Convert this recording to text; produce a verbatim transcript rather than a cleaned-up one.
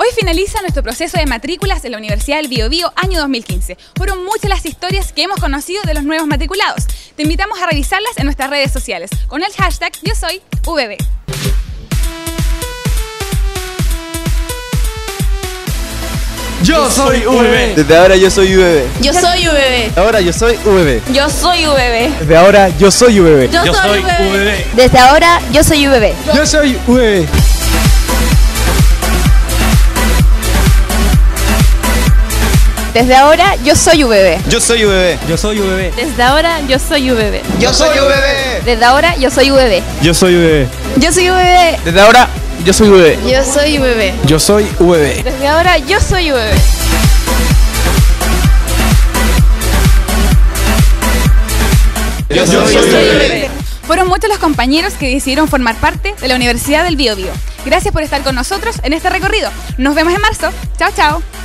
Hoy finaliza nuestro proceso de matrículas en la Universidad del Biobío año dos mil quince. Fueron muchas las historias que hemos conocido de los nuevos matriculados. Te invitamos a revisarlas en nuestras redes sociales con el hashtag Yo Soy V B. Yo soy V B. Desde ahora yo soy V B. Yo soy V B. Ahora yo soy V B. Yo soy V B. Desde ahora yo soy V B. Yo soy V B. Desde ahora yo soy V B. Yo soy V B. Desde ahora yo soy V B. Yo soy V B. Yo soy V B. Desde ahora yo soy V B. Yo soy V B. Desde ahora yo soy V B. Yo soy V B. Yo soy V B. Desde ahora yo soy V B. Yo soy V B. Yo soy V B. Desde ahora yo soy V B. Yo soy V B. Fueron muchos los compañeros que decidieron formar parte de la Universidad del Biobío. Gracias por estar con nosotros en este recorrido. Nos vemos en marzo. Chao, chao.